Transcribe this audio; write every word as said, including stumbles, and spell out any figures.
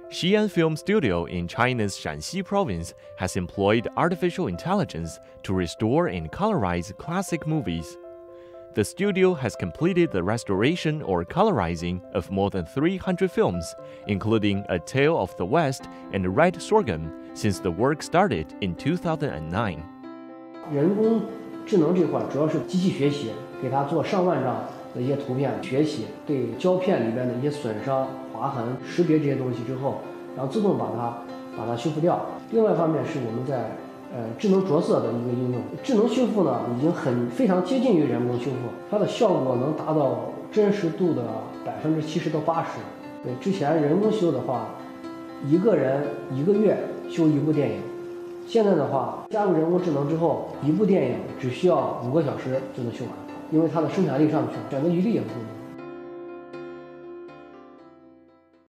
Xi'an Film Studio in China's Shaanxi province has employed artificial intelligence to restore and colorize classic movies. The studio has completed the restoration or colorizing of more than three hundred films, including A Tale of the West and Red Sorghum, since the work started in two thousand nine. 人工智能这块主要是机器学习，给它做上万张的一些图片学习，对胶片里边的一些损伤、划痕识别这些东西之后，然后自动把它把它修复掉。另外一方面是我们在呃智能着色的一个应用，智能修复呢已经很非常接近于人工修复，它的效果能达到真实度的百分之七十到八十。对，之前人工修的话，一个人一个月修一部电影。 现在的话，加入人工智能之后，一部电影只需要五个小时就能修完，因为它的生产力上去了，选择余地也不够。